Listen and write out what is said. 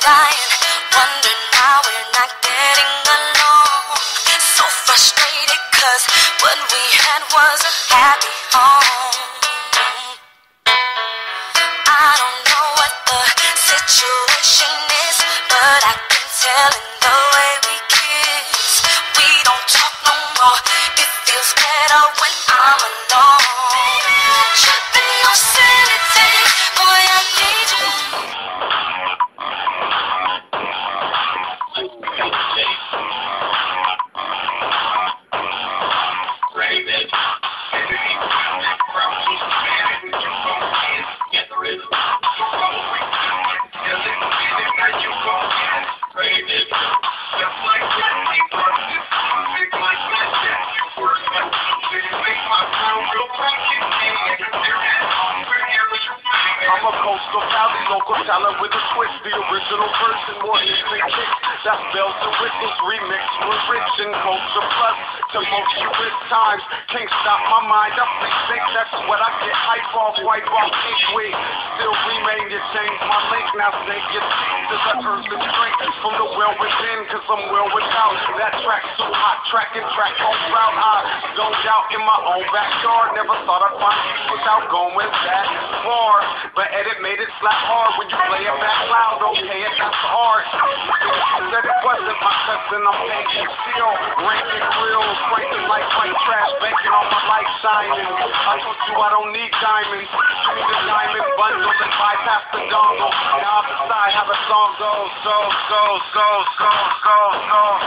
dying, wondering why we're not getting along. So frustrated cause what we had was a happy home. I don't know what the situation is, but I can tell in the way we kiss. We don't talk no more, it feels better when I'm alone. Tripping on silly things, boy I need you. I'm a coastal valley, local talent with a twist. The original version, more easy kick. That's bells and whistles remixed with rich and culture plus. Tumultuous times, can't stop my mind. I think that's what I get hype off, wipe off each week. Still remain, you change my link. Now think your teeth to the earth and drink from the well within, cause I'm well without. That track's so hot, tracking track on route. I zoned out in my own backyard. Never thought I'd find peace without going that far. But edit made it slap hard when you play it back loud. Okay, it got hard. Said it wasn't my cousin, I'm thinking still. Ranking grills, breaking like white trash, banking on my light shining. I told you I don't need diamonds. Give me the diamond bundle and bypass the dongle. Now I decide how the song goes. So.